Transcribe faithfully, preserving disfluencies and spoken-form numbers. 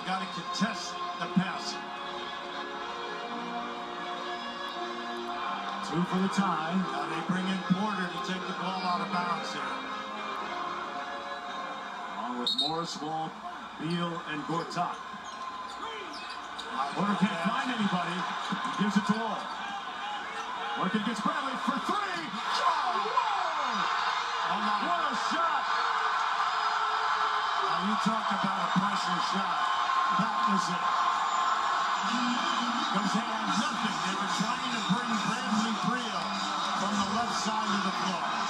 got to contest the pass. Two for the tie. Now they bring in Porter to take the ball out of bounds here. Along with Morris, Wall, Beal, and Gortat. Porter can't find anybody. He gives it to Wall. Working against Bradley for three. Oh, Oh, my. what a shot! Now you talk about a pressure shot. That was it. Because they had nothing. They were trying to bring Bradley Beal from the left side of the floor.